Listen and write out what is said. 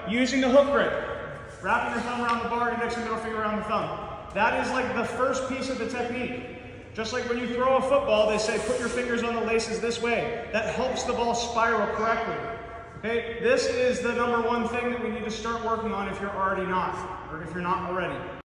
using the hook grip, wrapping your thumb around the bar, index and middle finger around the thumb. That is like the first piece of the technique. Just like when you throw a football, they say put your fingers on the laces this way. That helps the ball spiral correctly. Okay, this is the #1 thing that we need to start working on if you're already not, or if you're not already.